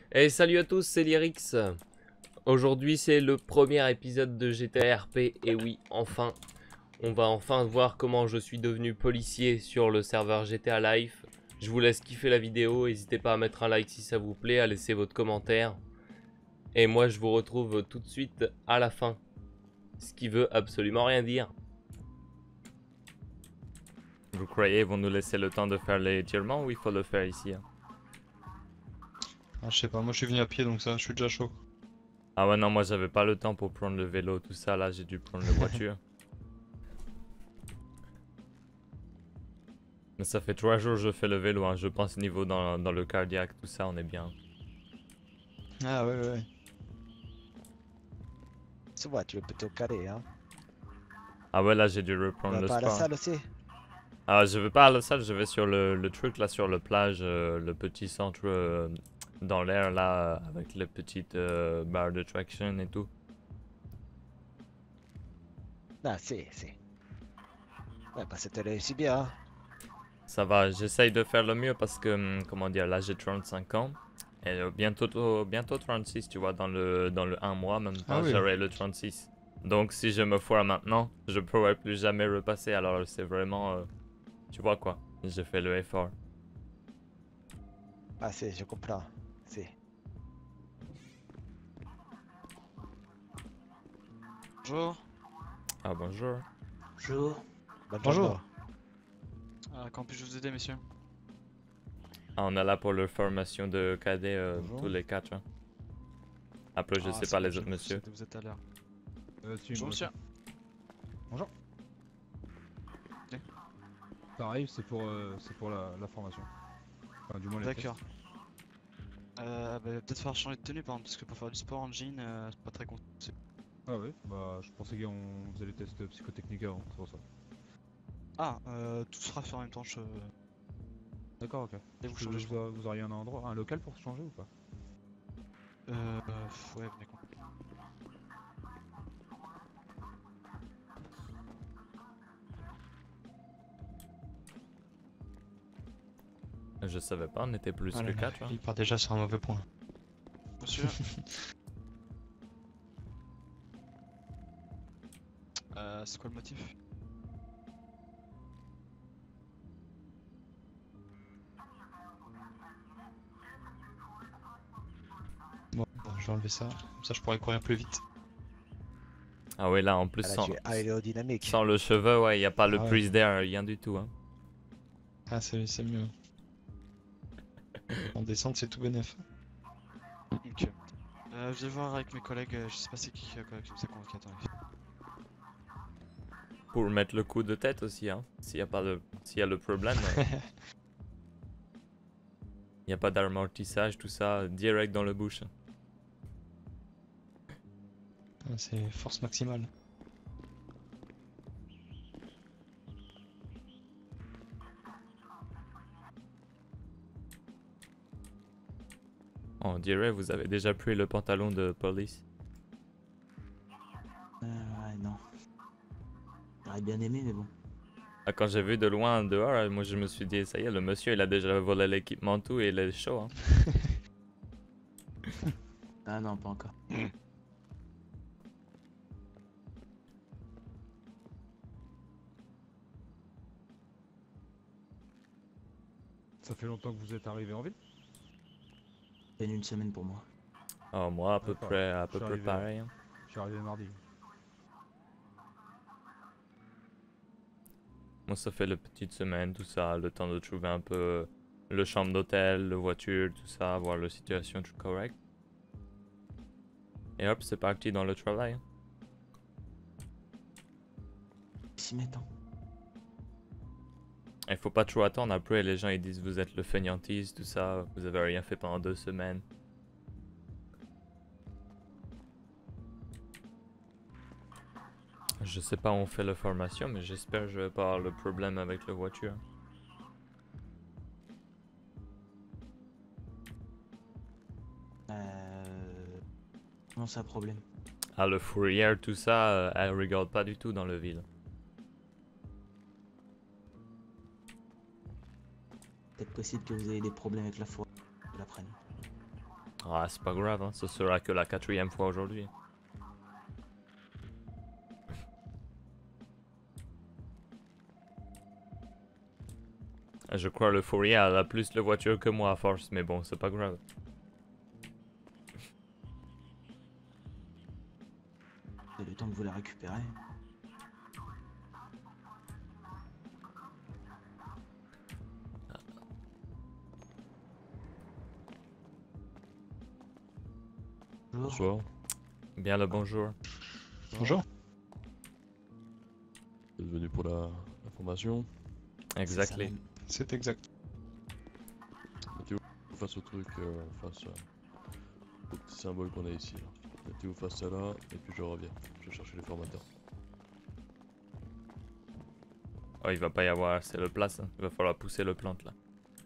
Et salut à tous, c'est Lyrix. Aujourd'hui c'est le premier épisode de GTA RP et oui, enfin, on va enfin voir comment je suis devenu policier sur le serveur GTA Life. Je vous laisse kiffer la vidéo, n'hésitez pas à mettre un like si ça vous plaît, à laisser votre commentaire. Et moi je vous retrouve tout de suite à la fin, ce qui veut absolument rien dire. Vous croyez ils vont nous laisser le temps de faire l'étirement ou il faut le faire ici hein? Ah, je sais pas, moi je suis venu à pied donc ça, je suis déjà chaud. Ah ouais non, moi j'avais pas le temps pour prendre le vélo, tout ça, là j'ai dû prendre la voiture. Mais ça fait 3 jours que je fais le vélo, hein. Je pense niveau dans le cardiaque, tout ça, on est bien. Ah ouais. Ça va, tu es plutôt carré, hein. Ah ouais, là j'ai dû Tu reprendre vas le pas à la sport. salle aussi? Ah, je vais pas à la salle, je vais sur le truc là, sur le plage, le petit centre dans l'air là, avec les petites barres de traction et tout. Ah, si. Ouais, bah c'était réussi bien, hein. Ça va, j'essaye de faire le mieux parce que, comment dire, là j'ai 35 ans. Et bientôt 36, tu vois, dans le un mois, même Ah pas, oui. j'aurai le 36. Donc si je me foire maintenant, je pourrai plus jamais repasser. Alors c'est vraiment, tu vois quoi, j'ai fait le effort. Ah, si, je comprends. Si. Bonjour. Ah bonjour. Bonjour. Bonne Bonjour. journée. Comment puis-je vous aider, messieurs? Ah, on est là pour leur formation de cadet Bonjour. tous les quatre. Hein. Après je sais c'est pas bon, les je autres vous monsieur. vous êtes à l'heure. Si, Bonjour, moi monsieur. Bonjour. pareil, c'est pour la formation. Enfin, du moins les tests. D'accord. Peut-être falloir changer de tenue, par exemple, parce que pour faire du sport en jean, c'est pas très con. Ah ouais, bah je pensais qu'on faisait les tests psychotechniques avant, c'est pour ça. Tout sera fait en même temps. D'accord, ok. Et vous changez, je crois. Vous auriez un endroit, un local pour se changer ou pas? Ouais, venez quoi. Je savais pas, on était plus Ah que là là, 4. Hein. il part déjà sur un mauvais point. Monsieur. C'est quoi le motif? Bon, je vais enlever ça, comme ça je pourrais courir plus vite. Ah ouais, là en plus Ah, là, sans, tu es aérodynamique. sans le cheveu, ouais, y a pas le Ah ouais. prise d'air, rien du tout. Hein. Ah c'est mieux. En descente c'est tout bénef. Ok. Je vais voir avec mes collègues, je sais pas c'est qui a comme ça convoqué, attendez. Pour mettre le coup de tête aussi, hein. S'il y a le problème, il y a pas d'amortissage, tout ça, direct dans le bouche. Ah, c'est force maximale. On dirait vous avez déjà pris le pantalon de police. Ouais, non. J'aurais bien aimé, mais bon. Ah, quand j'ai vu de loin dehors, moi je me suis dit, ça y est, le monsieur il a déjà volé l'équipement tout et il est chaud. Hein. Ah non, pas encore. Ça fait longtemps que vous êtes arrivé en ville? Peine une semaine pour moi. Oh, moi à peu D'accord. près Je suis arrivé, pareil. Hein. Je suis arrivé mardi. Moi ça fait le petite semaine, tout ça, le temps de trouver un peu le chambre d'hôtel, la voiture, tout ça, voir la situation tout correct. Et hop, c'est parti dans le travail. Hein. S'y mettre, hein. Il faut pas trop attendre, après les gens ils disent vous êtes le fainéantise, tout ça, vous avez rien fait pendant 2 semaines. Je sais pas où on fait la formation, mais j'espère que je vais pas avoir le problème avec la voiture. Comment ça, problème? Ah, le fourrière, tout ça, elle regarde pas du tout dans le ville. Peut-être possible que vous ayez des problèmes avec la foi. Je la prenne. Ah, c'est pas grave, hein. Ce sera que la 4e fois aujourd'hui. Je crois l'Euphoria elle a plus de voitures que moi à force, mais bon, c'est pas grave. C'est le temps que vous la récupérez. Bonjour. Bonsoir. Bien le bonjour. Bonjour. Vous êtes venu pour la formation. Exactly. C'est exact. Mettez-vous face au truc, face au petit symbole qu'on a ici. Là. Mettez-vous face à là, et puis je reviens. Je vais chercher les formateurs. Oh, il va pas y avoir assez de place, hein. Il va falloir pousser le plante là.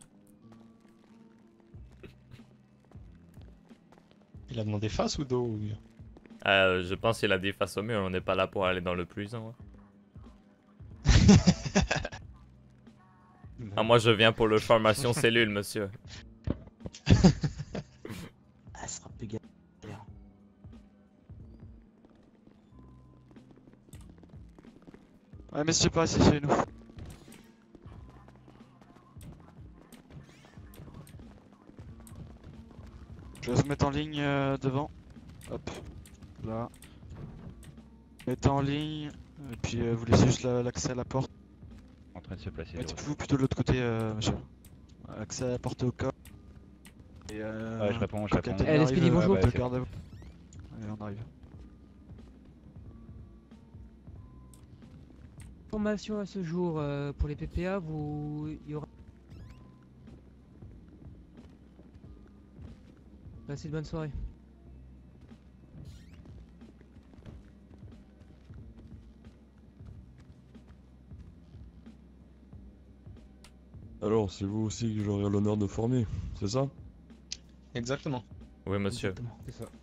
Il a demandé face ou dos Je pense qu'il a des faces au mur, on n'est pas là pour aller dans le prison. Hein. Ah, moi je viens pour le formation cellule, monsieur. Ah, ce sera plus galère. Ouais, messieurs, pas ici chez nous. Je vais se mettre en ligne devant. Hop, là. Mettez en ligne, et puis vous laissez juste l'accès à la porte. En train de se placer. Mettez-vous plutôt de l'autre côté, monsieur. Accès à la porte au corps. Et Ouais, je réponds. Capitaine LSPD, arrive, bonjour. de garde à vous. Allez, on arrive. Information à ce jour pour les PPA, il y aura. Passez de bonne soirée. Alors, c'est vous aussi que j'aurai l'honneur de former, c'est ça? Exactement. Oui, monsieur. Exactement. C'est ça.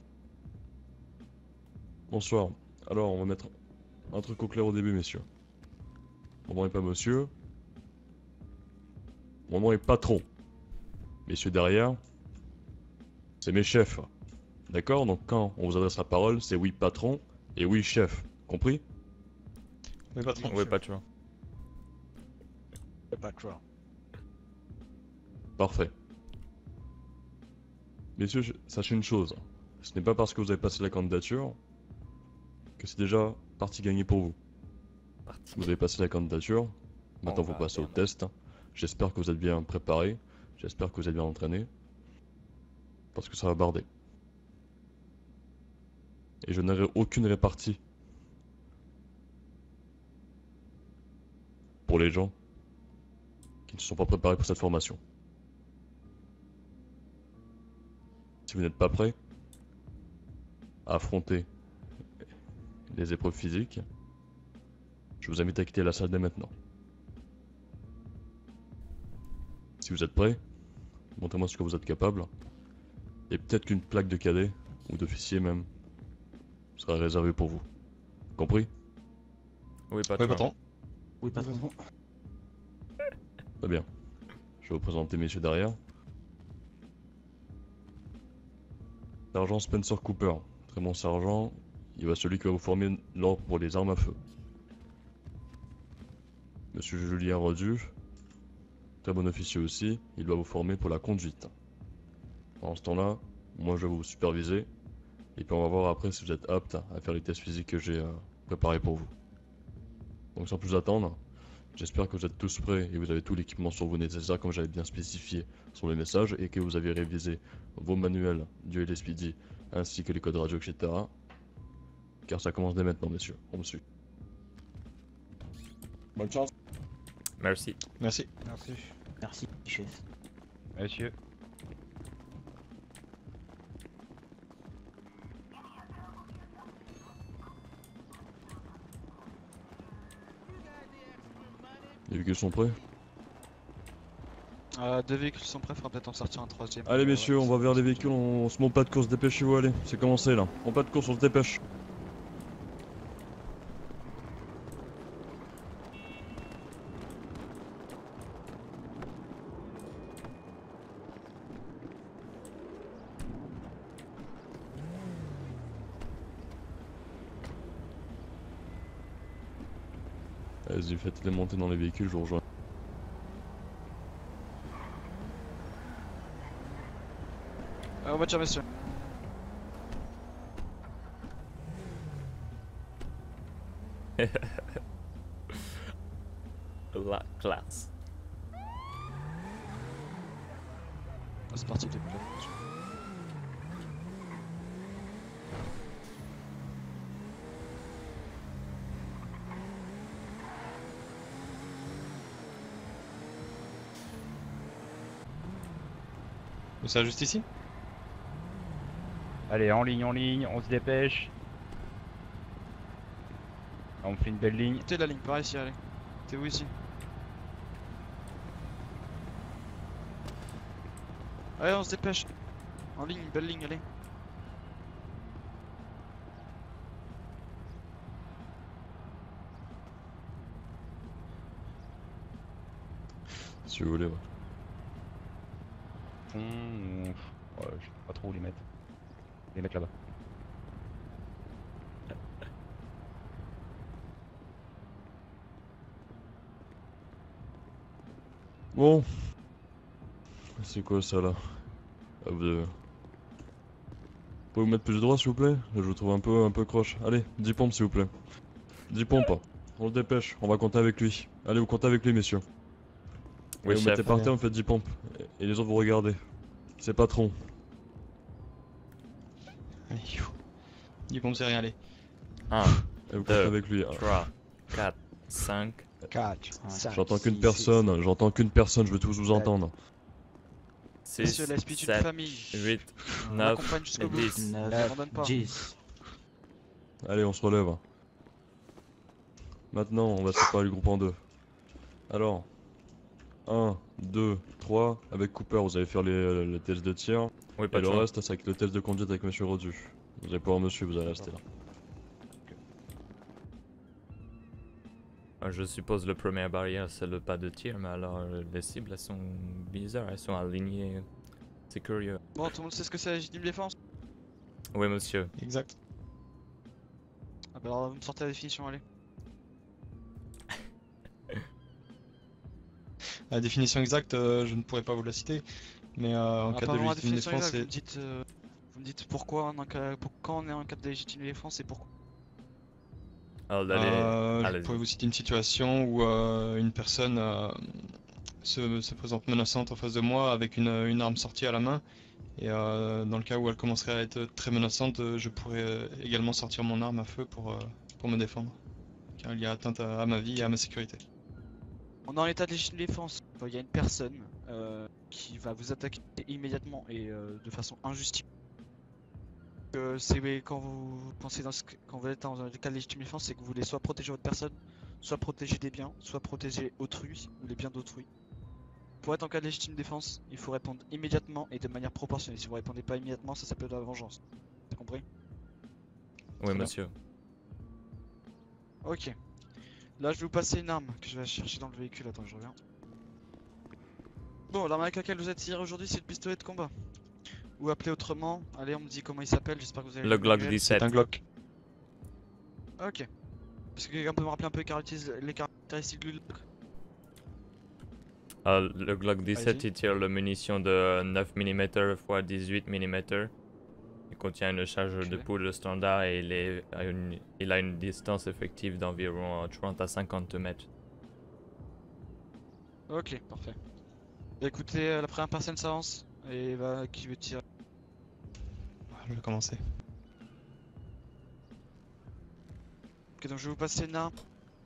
Bonsoir. Alors, on va mettre un truc au clair au début, messieurs. Mon nom est pas monsieur. Mon nom est patron. Messieurs derrière, c'est mes chefs. D'accord? Donc quand on vous adresse la parole, c'est oui patron et oui chef. Compris? Mais patron. Oui, pas toujours. Pas trop. Parfait. Messieurs, sachez une chose. Ce n'est pas parce que vous avez passé la candidature que c'est déjà partie gagnée pour vous. Vous avez passé la candidature. Maintenant, vous passez au test. J'espère que vous êtes bien préparés. J'espère que vous êtes bien entraînés. Parce que ça va barder. Et je n'aurai aucune répartie pour les gens qui ne sont pas préparés pour cette formation. Si vous n'êtes pas prêts à affronter les épreuves physiques, je vous invite à quitter la salle dès maintenant. Si vous êtes prêts, montrez-moi ce que vous êtes capable. Et peut-être qu'une plaque de cadet, ou d'officier même, sera réservée pour vous. Compris? Oui, pas Oui, toujours. patron. Oui, patron. Très bien. Je vais vous présenter messieurs derrière. Sergent Spencer Cooper. Très bon sergent. Il va celui qui va vous former l'ordre pour les armes à feu. Monsieur Julien Rodu. Très bon officier aussi. Il va vous former pour la conduite. Pendant ce temps-là, moi je vais vous superviser. Et puis on va voir après si vous êtes apte à faire les tests physiques que j'ai préparés pour vous. Donc sans plus attendre, j'espère que vous êtes tous prêts et vous avez tout l'équipement sur vous nécessaire comme j'avais bien spécifié sur le message et que vous avez révisé vos manuels du LSPD ainsi que les codes radio, etc. Car ça commence dès maintenant, messieurs. On me suit. Bonne chance. Merci. Merci. Merci. Merci, chef. Monsieur. Les véhicules sont prêts? Deux véhicules sont prêts, faudra peut-être en sortir un troisième. Allez messieurs, on va vers les véhicules, on se met au pas de course, dépêchez-vous, allez. C'est commencé là. En pas de course, on se dépêche. Vas-y, faites-les monter dans les véhicules, je vous rejoins. En voiture, messieurs. La classe. C'est parti, t'es prêt. C'est juste ici? Allez, en ligne, on se dépêche. On fait une belle ligne. T'es la ligne, par ici, allez. T'es où ici? Allez, on se dépêche. En ligne, belle ligne, allez. Si vous voulez, ouais. Fond ou... Ouais, je sais pas trop où les mettre. Les mettre là-bas. Bon. C'est quoi ça là? Ah, vous pouvez vous mettre plus droit s'il vous plaît? Je vous trouve un peu croche. Allez, 10 pompes s'il vous plaît. 10 pompes. On se dépêche, on va compter avec lui. Allez, vous comptez avec lui messieurs. Oui, Et vous chef. mettez par terre, vous faites 10 pompes. Et les autres vous regardez. C'est patron. Allez, 10 pompes, c'est rien, allez. 1, Et vous comptez avec lui. 3, 4, 5. 4, 5. J'entends qu'une personne, je veux tous vous entendre. 6, Messieurs, l'esprit d'une 7, famille. 8, On 9, l'accompagne jusqu'au bout. 10. On n'abandonne pas. 10. Allez, on se relève. Maintenant, on va séparer le groupe en deux. Alors, 1, 2, 3. Avec Cooper, vous allez faire les tests de tir. Oui, pas Et de le chance. reste, c'est avec le test de conduite avec Monsieur Rodu. Vous allez pouvoir monsieur, vous allez rester là. Je suppose le premier barrière c'est le pas de tir, mais alors les cibles elles sont bizarres, elles sont alignées. C'est curieux. Bon, tout le monde sait ce que c'est la légitime défense? Oui monsieur. Exact. Ah bah alors vous me sortez la définition, allez. La définition exacte, je ne pourrais pas vous la citer. Mais en cas de Apparemment, la légitime définition défense, exacte, c'est... vous me dites pourquoi quand on est en cas de légitime défense et pourquoi. Alors Je allez-y. pourrais vous citer une situation où une personne se présente menaçante en face de moi avec une arme sortie à la main. Et dans le cas où elle commencerait à être très menaçante, je pourrais également sortir mon arme à feu pour me défendre. Car il y a atteinte à ma vie et à ma sécurité. On est en état de légitime défense. Il y a une personne qui va vous attaquer immédiatement et de façon injustifiée. C'est quand vous pensez quand vous êtes dans un cas de légitime défense, c'est que vous voulez soit protéger votre personne, soit protéger des biens, soit protéger autrui ou les biens d'autrui. Pour être en cas de légitime défense, il faut répondre immédiatement et de manière proportionnée. Si vous répondez pas immédiatement, ça s'appelle de la vengeance. T'as compris? Oui monsieur. Ok. Là, je vais vous passer une arme que je vais chercher dans le véhicule. Attends, je reviens. Bon, l'arme avec laquelle vous êtes tiré aujourd'hui, c'est le pistolet de combat. Ou appelé autrement. Allez, on me dit comment il s'appelle. J'espère que vous avez Le Glock manuel. 17. C'est un Glock. Ok. Est-ce que quelqu'un peut me rappeler un peu les caractéristiques du Glock? Le Glock 17 Allez-y. il tire la munition de 9 mm x 18 mm. Il contient une charge de Ok. poudre standard et il a une distance effective d'environ 30 à 50 mètres. Ok, parfait. Bah, écoutez, la première personne s'avance. Et bah, qui veut tirer? Je vais commencer. Ok, donc je vais vous passer une arme.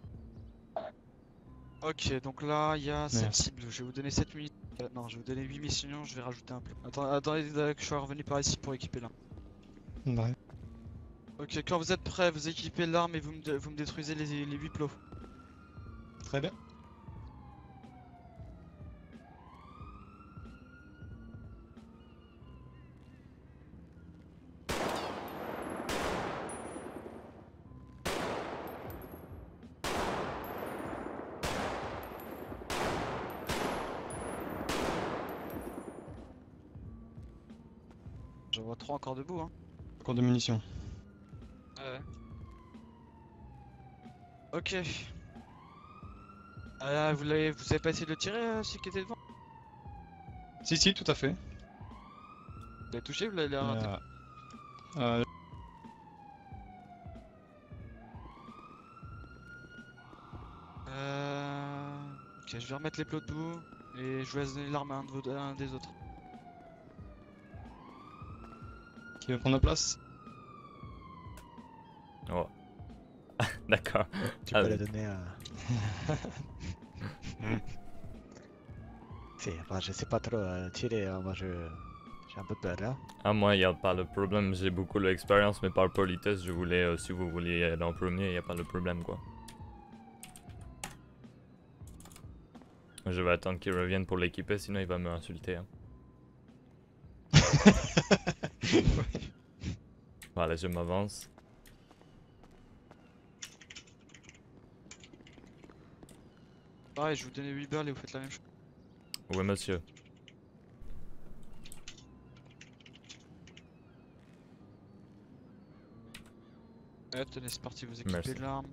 Ok, donc là, il y a 7 Merde. cibles. Je vais vous donner 7 munitions. Non, je vais vous donner 8 missions. Je vais rajouter un peu. Attendez que je sois revenu par ici pour équiper l'arme. Ouais. Ok, quand vous êtes prêts, vous équipez l'arme et vous me détruisez les 8 plots. Très bien. J'en vois 3 encore debout, hein. Encore de munitions. Ouais. Ok. Ah, vous avez pas essayé de le tirer, celui qui était devant? Si, tout à fait. Vous l'avez touché, vous l'avez raté? Euh, Ok, je vais remettre les plots debout et je vous laisse donner l'arme à un des autres. Qui va prendre la place? Oh. D'accord. Tu Ah, peux la donner à... Si, enfin, je sais pas trop tirer, hein, moi j'ai un peu peur là. Ah, moi, y a pas de problème. J'ai beaucoup d'expérience, mais par politesse, je voulais, si vous vouliez aller en premier, y a pas de problème, quoi. Je vais attendre qu'il revienne pour l'équiper, sinon il va me insulter. Hein. Voilà, je m'avance. Pareil, je vous donne 8 balles et vous faites la même chose. Oui, monsieur. Ouais, tenez, c'est parti, vous équipez Merci. de l'arme.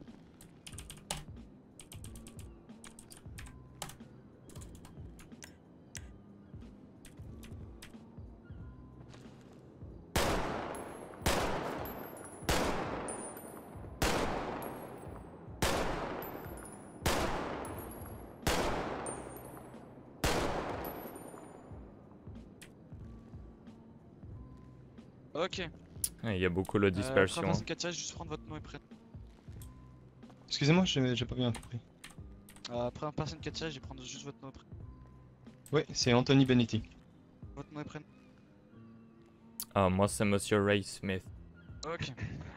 Ok. Il y a beaucoup de dispersion. Après, 4 juste prendre votre nom et prénom. Excusez-moi, j'ai pas bien compris. Après un personne 4 je vais prendre juste votre nom et prénom. Ouais, c'est Anthony Benetti. Votre nom et prénom. Ah, moi c'est monsieur Ray Smith. Ok.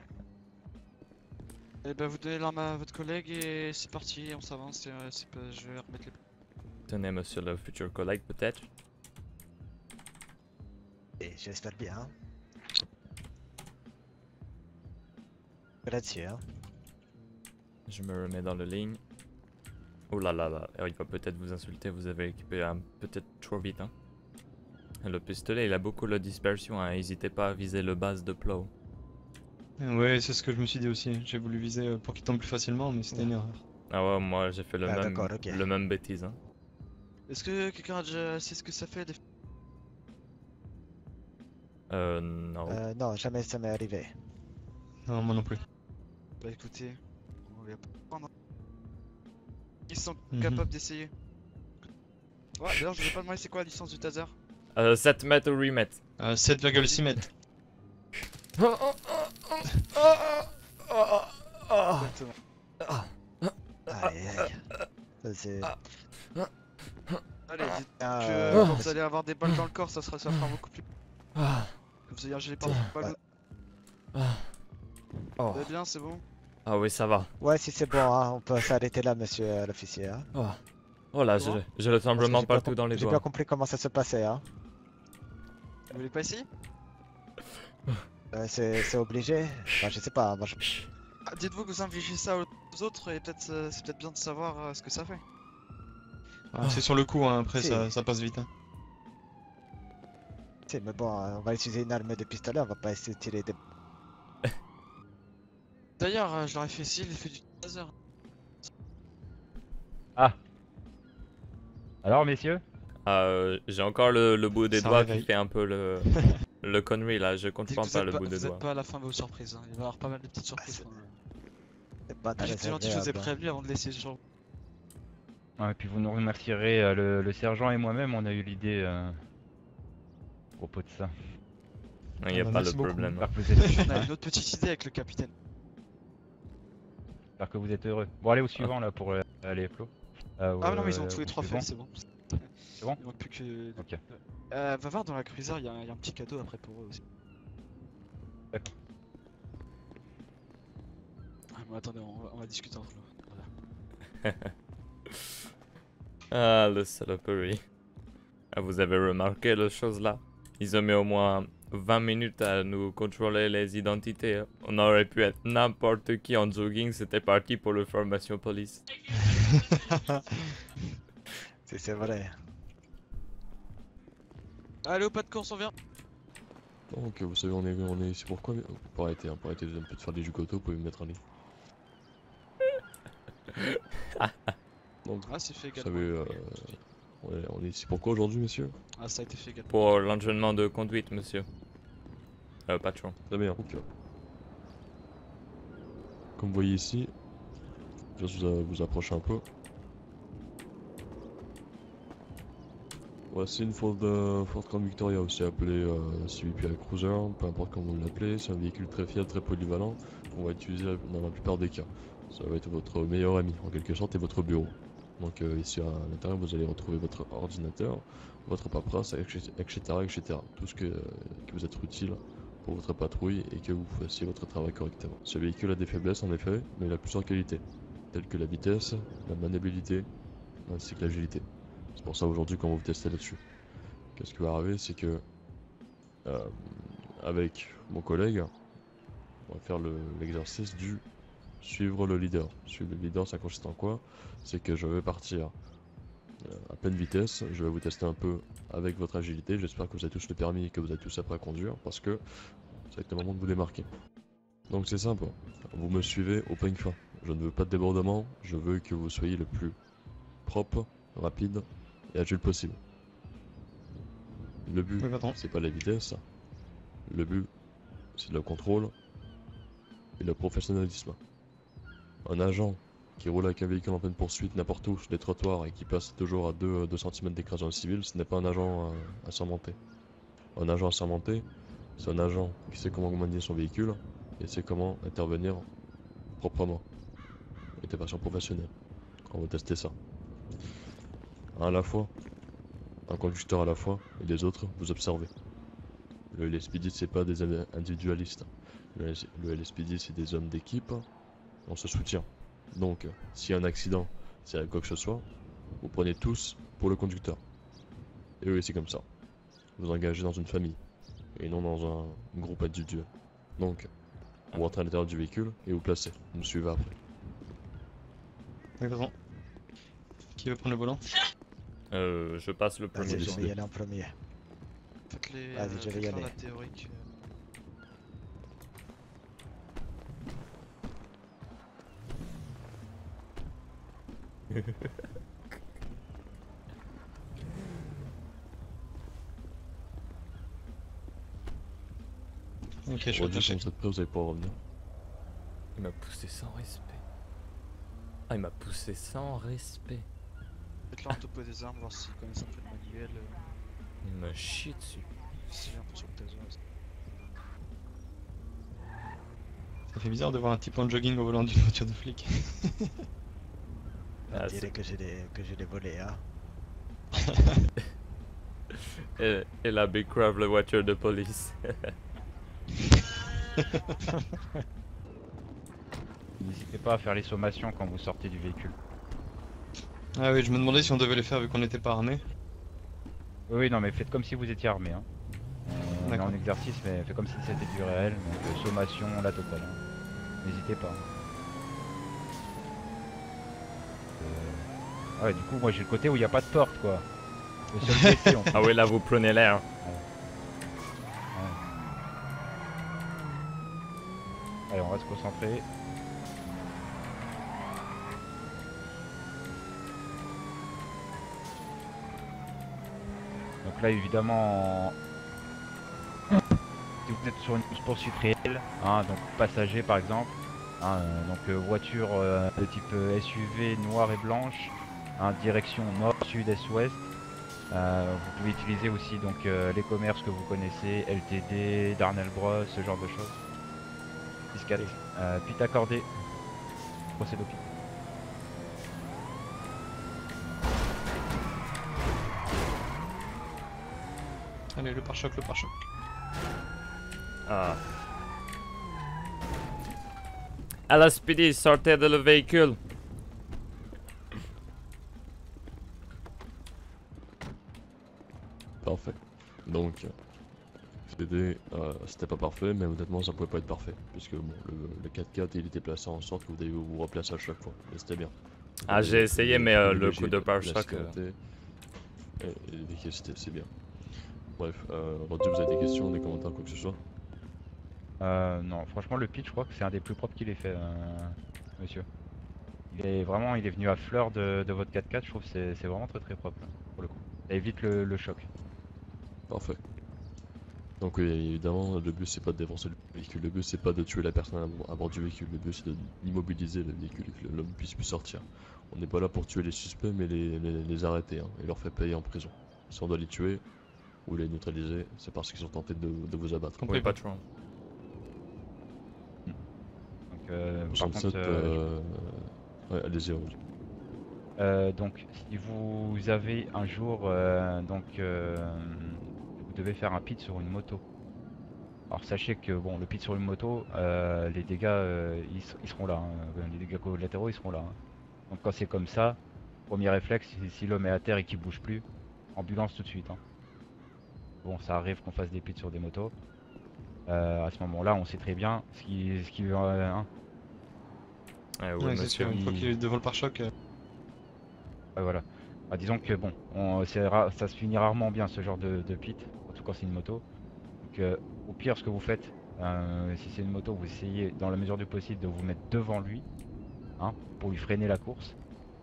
Et ben vous donnez l'arme à votre collègue et c'est parti, on s'avance et je vais remettre les... Tenez, monsieur le futur collègue, peut-être. Et j'espère bien. Là-dessus, hein. Je me remets dans la ligne. Oh là là là, il va peut-être vous insulter, vous avez équipé peut-être trop vite. Hein. Le pistolet, il a beaucoup de dispersion, hein. N'hésitez pas à viser le base de plow. Ouais, c'est ce que je me suis dit aussi. J'ai voulu viser pour qu'il tombe plus facilement, mais c'était une erreur. Ah ouais, moi j'ai fait le Ah, même, d'accord, ok. le même bêtise. Hein. Est-ce que quelqu'un a déjà sait ce que ça fait des... Non. Non, jamais ça m'est arrivé. Non, moi non plus. Bah écoutez, on va pas prendre. Ils sont Mhm. capables d'essayer. Ouais, d'ailleurs je vous ai pas demandé c'est quoi la licence du taser. 7 mètres ou 8 mètres. 7,6 mètres. Exactement. Aïe aïe. Ça c'est... Allez, dites Ah, que quand vous allez avoir des balles dans le corps, ça fera beaucoup plus. Comme ça, j'ai pas de balles. Oh. Vous allez bien, c'est bon? Ah oui, ça va. Ouais, si c'est bon, hein, on peut s'arrêter là, monsieur l'officier. Hein. Oh là, Comment? j'ai le Parce que tremblement j'ai pas partout dans les J'ai bien doigts. compris comment ça se passait. Hein. Vous voulez pas essayer? C'est obligé. Enfin, je sais pas. Moi, je... Ah, dites-vous que vous infligez ça aux autres et peut-être c'est peut-être bien de savoir ce que ça fait. C'est sur le coup, hein, après Si. ça passe vite. Hein. Si, mais bon, on va utiliser une arme de pistolet, on va pas essayer de tirer des... D'ailleurs, je leur ai fait essayer l'effet du taser. Alors, messieurs? J'ai encore le bout des Ça doigts réveille. qui fait un peu le connerie là, je Dites que comprends vous pas êtes le bout des vous êtes doigts. pas à la fin de vos surprises. Hein. Il va y avoir pas mal de petites surprises. C'est pas très J'étais gentil, je vous ai agréable. prévenu avant de laisser sur vous. Ouais, et puis vous nous remercierez, le sergent et moi-même, on a eu l'idée à propos de ça. Il n'y a bah, pas de merci beaucoup. problème. J'espère que vous êtes, On a une autre petite idée avec le capitaine. j'espère que vous êtes heureux. Bon, allez au suivant là pour aller Flo. Ah non, mais ils ont tous les 3 suivant. faits, c'est bon. C'est bon? Il manque plus que. Ok. Va voir dans la cruiser, il y a un petit cadeau après pour eux aussi. D'accord. Ah, mais attendez, on va discuter entre nous. Voilà. Ah, le saloperie. Ah, vous avez remarqué la chose là? Ils ont mis au moins 20 minutes à nous contrôler les identités. Hein. On aurait pu être n'importe qui en jogging, c'était parti pour le formation police. C'est vrai. Allez, au pas de course, on vient. Ok, vous savez, on est ici pourquoi? Pour arrêter un peu de faire des jugotos, vous pouvez me mettre en ligne. Donc, Ah, c'est fait vous également. savez, on est ici pourquoi aujourd'hui, messieurs? Ah, ça a été fait également. Pour l'entraînement de conduite, monsieur. Patron. Très bien. Donc, comme vous voyez ici, je vais vous approcher un peu. Voici une Ford Crown Victoria, aussi appelée CVPI Cruiser, peu importe comment vous l'appelez. C'est un véhicule très fiable, très polyvalent, qu'on va utiliser dans la plupart des cas. Ça va être votre meilleur ami, en quelque sorte, et votre bureau. Donc ici à l'intérieur, vous allez retrouver votre ordinateur, votre paperasse, etc., etc. Tout ce qui vous être utile pour votre patrouille et que vous fassiez votre travail correctement. Ce véhicule a des faiblesses en effet, mais il a plusieurs qualités, telles que la vitesse, la maniabilité, ainsi que l'agilité. C'est pour ça aujourd'hui qu'on va vous tester là-dessus. Qu'est-ce qui va arriver, c'est que avec mon collègue, on va faire l'exercice du suivre le leader. Suivre le leader, ça consiste en quoi? C'est que je vais partir à pleine vitesse, je vais vous tester un peu avec votre agilité. J'espère que vous avez tous le permis et que vous êtes tous apprêts à conduire parce que ça va être le moment de vous démarquer. Donc c'est simple, vous me suivez au peigne fin. Je ne veux pas de débordement, je veux que vous soyez le plus propre, rapide et agile possible. Le but, c'est pas la vitesse, le but, c'est le contrôle et le professionnalisme. Un agent qui roule avec un véhicule en pleine poursuite n'importe où sur les trottoirs et qui passe toujours à 2 cm d'écrasement dans le civil, ce n'est pas un agent assermenté. Un agent assermenté, c'est un agent qui sait comment manier son véhicule et sait comment intervenir proprement et de façon professionnelle. On va tester ça. Un à la fois, un conducteur à la fois, et les autres, vous observez. Le LSPD, c'est pas des individualistes. Le LSPD, c'est des hommes d'équipe, on se soutient. Donc, s'il y a un accident, s'il y a quoi que ce soit, vous prenez tous pour le conducteur. Et oui, c'est comme ça. Vous engagez dans une famille, et non dans un groupe individuel. Donc, vous rentrez à l'intérieur du véhicule et vous placez. Vous me suivez après. D'accord. Qui veut prendre le volant? Je passe le premier. Vas-y, je vais y aller en premier. Faites-les Vas-y, je vais y aller. la théorique. Ok, je suis Redis, attaché. quand vous êtes prêts, vous allez pouvoir revenir. Il m'a poussé sans respect. Ah, il m'a poussé sans respect. Faites-le en topo des armes, voir s'ils connaissent un peu le manuel. Il me chie dessus. Si j'ai l'impression que t'as besoin. Ça fait bizarre de voir un type en jogging au volant d'une voiture de flic. On Ah, dirait que je l'ai volé, hein. Et la Big Crave, la voiture de police. N'hésitez pas à faire les sommations quand vous sortez du véhicule. Ah oui, je me demandais si on devait les faire vu qu'on n'était pas armés. Oui, non, mais faites comme si vous étiez armé. Hein. On est D'accord. en exercice, mais faites comme si c'était du réel. Donc, sommation, la totale. Hein. N'hésitez pas. Ah ouais, du coup, moi j'ai le côté où il n'y a pas de porte, quoi. Le seul côté, Ah oui, là vous prenez l'air. Allez, on va se concentrer. Donc là, évidemment, si vous êtes sur une poursuite réelle, hein, donc passager par exemple, hein, voiture de type SUV noire et blanche, hein, direction nord, sud, est, ouest. Vous pouvez utiliser aussi donc les commerces que vous connaissez, LTD, Darnell Bros, ce genre de choses. 6-4. Puis accordé. Procède au pied. Allez, le pare-choc, le pare-choc. Ah. LSPD, sortez de le véhicule. Parfait. Donc, SPD, c'était pas parfait, mais honnêtement, ça pouvait pas être parfait. Puisque bon, le 4x4, il était placé en sorte que vous deviez vous replacer à chaque fois. Mais c'était bien. Ah, j'ai essayé, mais le coup de pare-choc. La sécurité et l'efficacité, c'est bien. Bref, Roddy, vous avez des questions, des commentaires, quoi que ce soit? Non, franchement, le pitch, je crois que c'est un des plus propres qu'il ait fait, monsieur. il est venu à fleur de votre 4x4, je trouve que c'est vraiment très très propre pour le coup. Ça évite le choc. Parfait. Donc oui, évidemment, le but c'est pas de défoncer le véhicule, le but c'est pas de tuer la personne à bord du véhicule, le but c'est d'immobiliser le véhicule, que l'homme puisse plus sortir. On n'est pas là pour tuer les suspects, mais les arrêter, hein, et leur faire payer en prison. Si on doit les tuer ou les neutraliser, c'est parce qu'ils ont tenté de vous abattre. Compris, patron. Donc, Nous par sommes contre, 7, ouais, allez-y, Roger. donc si vous avez un jour vous devez faire un pit sur une moto. Alors sachez que bon, le pit sur une moto, les dégâts ils seront là, hein. Les dégâts collatéraux ils seront là, hein. Donc quand c'est comme ça, premier réflexe, si l'homme est à terre et qu'il bouge plus, ambulance tout de suite, hein. Bon, ça arrive qu'on fasse des pits sur des motos. À ce moment-là, on sait très bien ce qui hein. Ouais, Ouais, c'est sûr, une fois il- qu'il est devant le pare-choc. Ouais, voilà. Bah, disons que bon, ça se finit rarement bien ce genre de pit, surtout quand c'est une moto. Donc au pire, ce que vous faites, si c'est une moto, vous essayez dans la mesure du possible de vous mettre devant lui, hein, pour lui freiner la course.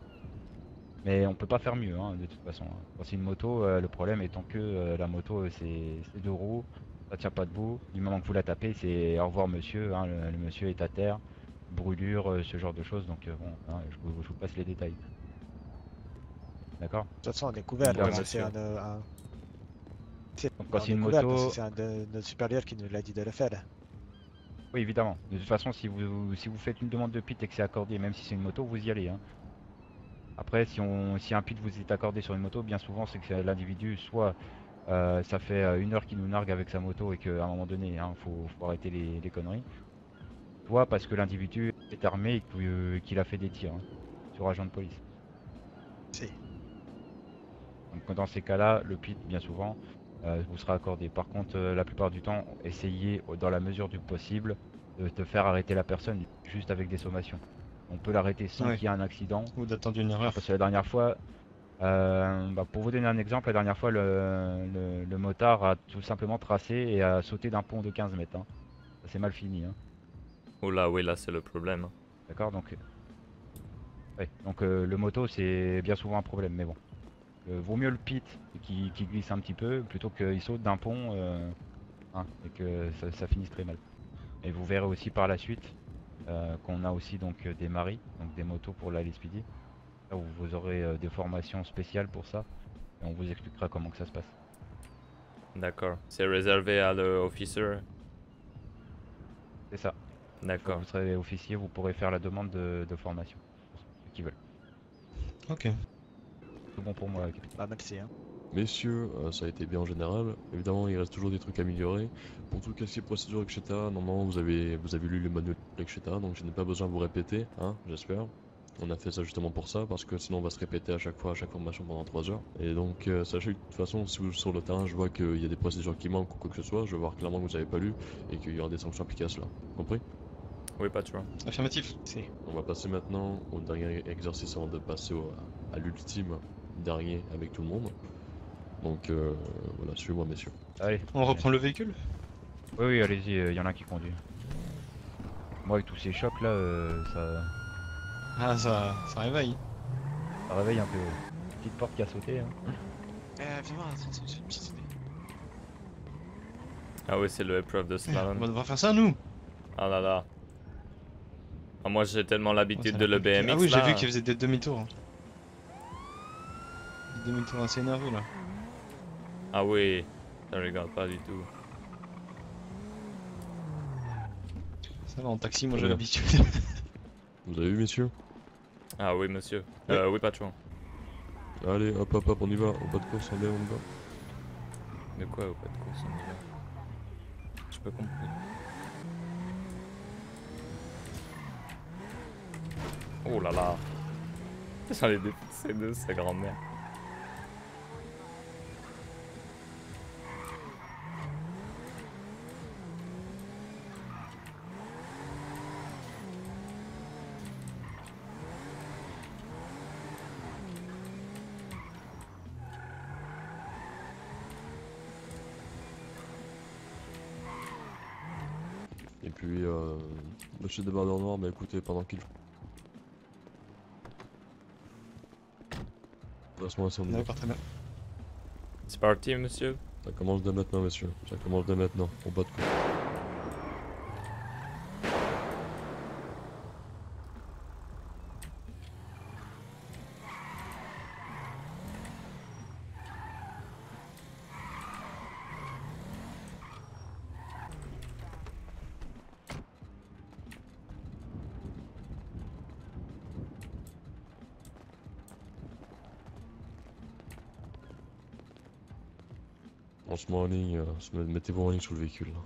Mais on peut pas faire mieux, hein, de toute façon, hein. Quand c'est une moto, le problème étant que la moto c'est deux roues, ça tient pas debout. Du moment que vous la tapez, c'est au revoir monsieur, hein, le monsieur est à terre, brûlure, ce genre de choses. Donc bon, hein, je vous passe les détails. D'accord? De toute façon, on est couvert, Ouais, parce que monsieur. Donc quand on c'est est une couvert parce que moto, c'est un de nos supérieurs qui nous l'a dit de le faire. oui évidemment. De toute façon, si vous faites une demande de pit et que c'est accordé, même si c'est une moto, vous y allez, hein. Après, si un pit vous est accordé sur une moto, bien souvent c'est que l'individu, soit ça fait 1 heure qu'il nous nargue avec sa moto et qu'à un moment donné, hein, faut arrêter les conneries. Soit parce que l'individu est armé et qu'il a fait des tirs, hein, sur agent de police. Si. Donc dans ces cas-là, le pit, bien souvent, vous sera accordé. Par contre, la plupart du temps, essayez, dans la mesure du possible, de faire arrêter la personne juste avec des sommations. On peut l'arrêter sans Ouais. qu'il y ait un accident. Ou d'attendre une erreur. Parce que la dernière fois, pour vous donner un exemple, la dernière fois, le motard a tout simplement tracé et a sauté d'un pont de 15 mètres, hein. Ça s'est mal fini, hein. Oh là, oui, là c'est le problème. D'accord, donc, ouais, donc le moto c'est bien souvent un problème, mais bon. Vaut mieux le pit qui glisse un petit peu plutôt qu'il saute d'un pont, hein, et que ça finisse très mal. Et vous verrez aussi par la suite qu'on a aussi donc des maris, donc des motos pour la LSPD. Là où vous aurez des formations spéciales pour ça et on vous expliquera comment que ça se passe. D'accord. C'est réservé à l'officer. C'est ça. Quand D'accord. vous serez officier, vous pourrez faire la demande de formation pour ceux qui veulent. Ok. Tout bon pour moi, capitaine. Bah, merci. Hein. Messieurs, ça a été bien en général. Évidemment, il reste toujours des trucs à améliorer. Pour tout ce qui est procédure, etc., normalement, vous avez lu le manuel, etc., donc je n'ai pas besoin de vous répéter, hein, j'espère. On a fait ça justement pour ça, parce que sinon on va se répéter à chaque fois, à chaque formation pendant 3 heures. Et donc, sachez que de toute façon, si vous sur le terrain, je vois qu'il y a des procédures qui manquent ou quoi que ce soit, je vais voir clairement que vous n'avez pas lu et qu'il y aura des sanctions appliquées à cela. Compris? Oui, patron. Affirmatif. Si. On va passer maintenant au dernier exercice avant de passer à l'ultime dernier avec tout le monde. Donc voilà, suivez-moi messieurs. Allez. On reprend le véhicule? Oui, oui, allez-y, il y en a un qui conduit. Moi, avec tous ces chocs là, Ah, ça réveille. ça réveille un peu. Petite porte qui a sauté, hein. Viens voir, attends, j'ai une petite idée. Ah oui, c'est l'épreuve de On slalom. va devoir faire ça nous. Ah là là. Ah, moi j'ai tellement l'habitude de le BMX Ah oui, j'ai là. vu qu'il faisait des demi-tours. Des demi-tours assez énervés là. Ah oui, ça regarde pas du tout. Ça va, en taxi, moi Très j'ai bien. l'habitude. Vous avez vu messieurs? Ah oui, monsieur. Oui. Oui, patron. Allez, hop hop hop, on y va, au pas de course, allez, on y va. De quoi au pas de course on y va? J'ai pas compris. Oh là là. J'en ai défoncé deux, sa grand-mère. Et puis, monsieur Débardeur Noir, bah écoutez, pendant qu'il... Laisse-moi un samedi. D'accord, très bien. C'est parti, monsieur. Ça commence dès maintenant, messieurs. Ça commence dès maintenant. On bat de coup. On se met en ligne, mettez-vous en ligne sur le véhicule. Là.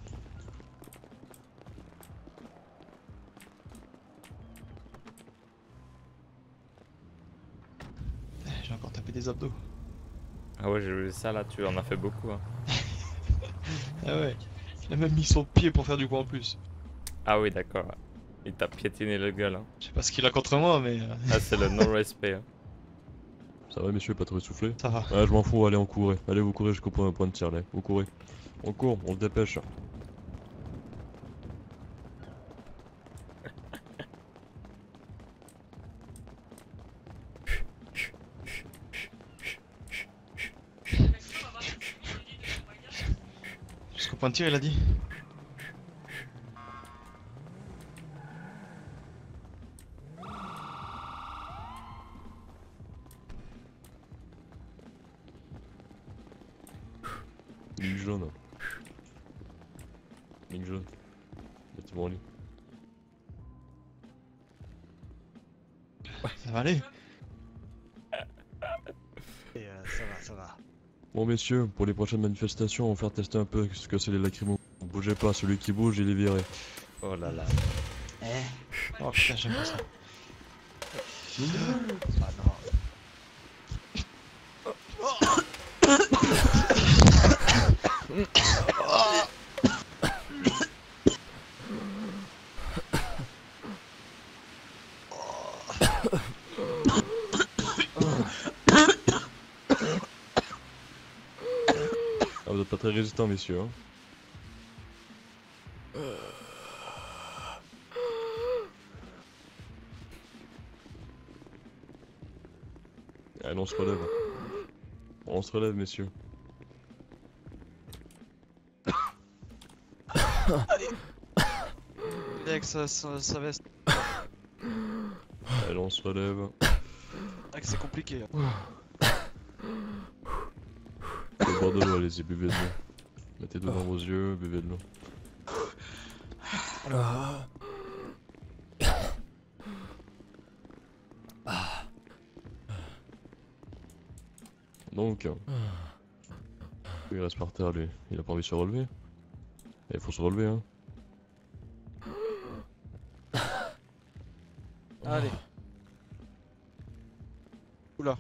J'ai encore tapé des abdos. Ah ouais, j'ai vu ça là, tu en as fait beaucoup. Hein. Ah ouais. Il a même mis son pied pour faire du poids en plus. Ah oui, d'accord. Il t'a piétiné le gueule. Hein. Je sais pas ce qu'il a contre moi, mais Ah, c'est le non-respect. Hein. Ça va, messieurs, pas trop essoufflé? ça va. Ouais, je m'en fous, allez, on courait. Allez, vous courez jusqu'au point de tir, là. Vous courez. On court, on se dépêche. Jusqu'au point de tir, il a dit. Ligne jaune. Ligne jaune. Mettez-vous en ligne. Ça va aller. Et ça va, ça va. Bon, messieurs, pour les prochaines manifestations, on va faire tester un peu ce que c'est les lacrymos. Bougez pas, celui qui bouge, il est viré. Oh là là. Oh putain, j'aime pas ça. Ah non. Ah, vous êtes pas très résistants, messieurs. Hein. Allez, on se relève. On se relève, messieurs. Avec sa veste. Allez, on se relève. Ah, que c'est compliqué. Le bord de l'eau, allez-y, buvez de l'eau. Mettez devant vos yeux, buvez de l'eau. Donc, il reste par terre, lui. Il a pas envie de se relever. Il faut se relever, hein. Allez. Oula.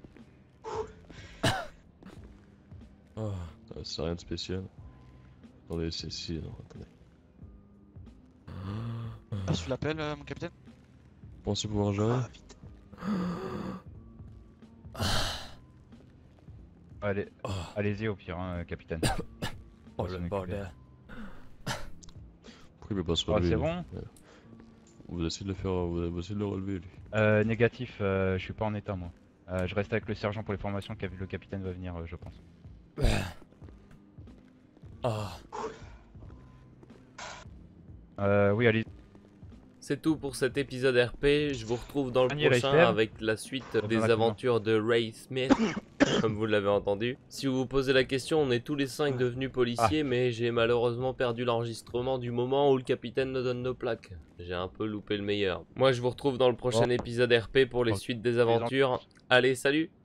C'est rien de spécial. Attendez, c'est ici, non, attendez. Ah, tu l'appelles, mon capitaine? Pensez pouvoir gérer? Ah, vite. Allez, allez-y au pire, hein, capitaine. Oh On va le s'en bordel. Pourquoi il peut pas se Ah, relever? c'est lui bon? Vous essayez de le faire, vous essayez de le relever, lui. Négatif, je suis pas en état moi. Je reste avec le sergent pour les formations, le capitaine va venir, je pense. Ah. Oui, allez. C'est tout pour cet épisode RP. Je vous retrouve dans le Dernier prochain Rayster. avec la suite Dans des la aventures de Ray Smith, comme vous l'avez entendu. Si vous vous posez la question, on est tous les 5 devenus policiers, mais j'ai malheureusement perdu l'enregistrement du moment où le capitaine nous donne nos plaques. J'ai un peu loupé le meilleur. Moi, je vous retrouve dans le prochain épisode RP pour les suites des aventures. Allez, salut!